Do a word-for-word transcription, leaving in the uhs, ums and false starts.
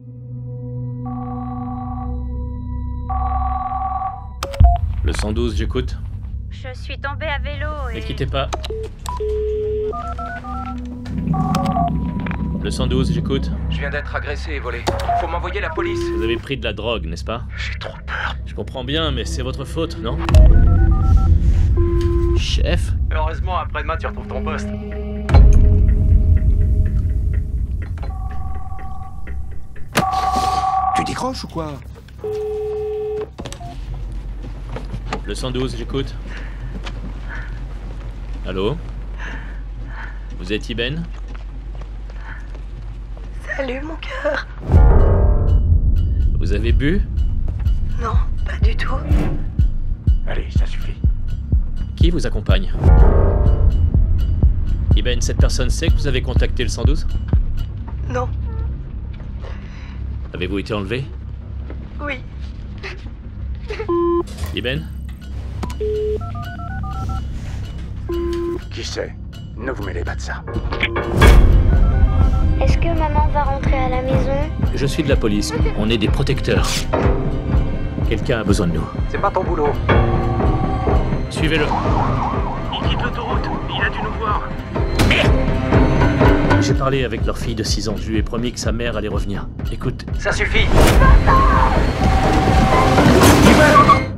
Le cent douze, j'écoute. Je suis tombée à vélo et... Ne quittez pas. Le cent douze, j'écoute. Je viens d'être agressé et volé. Faut m'envoyer la police. Vous avez pris de la drogue, n'est-ce pas? J'ai trop peur. Je comprends bien, mais c'est votre faute, non? Chef? Heureusement, après-demain, tu retrouves ton poste. Tu décroches ou quoi? Le cent douze, j'écoute. Allô? Vous êtes Iben? Salut mon cœur. Vous avez bu? Non, pas du tout. Allez, ça suffit. Qui vous accompagne? Iben, cette personne sait que vous avez contacté le cent douze? Non. Avez-vous été enlevé? Oui. Iben? Qui sait? Ne vous mêlez pas de ça. Est-ce que maman va rentrer à la maison? Je suis de la police. On est des protecteurs. Quelqu'un a besoin de nous. C'est pas ton boulot. Suivez-le. Il quitte l'autoroute. Il a dû nous voir. J'ai parlé avec leur fille de six ans. Je lui ai promis que sa mère allait revenir. Écoute. Ça suffit.